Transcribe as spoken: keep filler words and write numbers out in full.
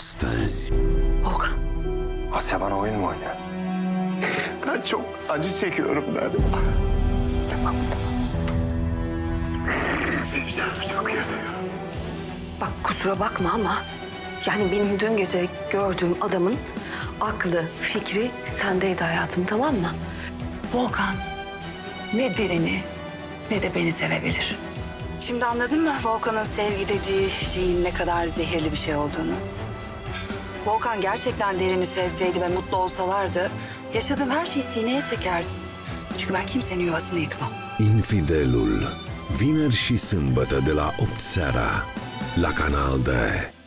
astăzi. Volkan. Asya bana oyun mu oynuyor? Ben çok acı çekiyorum Nare. Tamam. Benim canım çok yanıyor. Bak kusura bakma ama yani benim dün gece gördüğüm adamın aklı, fikri sendeydi hayatım, tamam mı? Volkan ne derini ne de beni sevebilir. Şimdi anladın mı Volkan'ın sevgi dediği şeyin ne kadar zehirli bir şey olduğunu? Volkan gerçekten Derin'i sevseydi ve mutlu olsalardı yaşadığım her şeyi sineye çekerdim. Çünkü ben kimsenin yuvasını yıkmam. Infidelul. Vineri și sâmbătă de la opt seara la Canal D.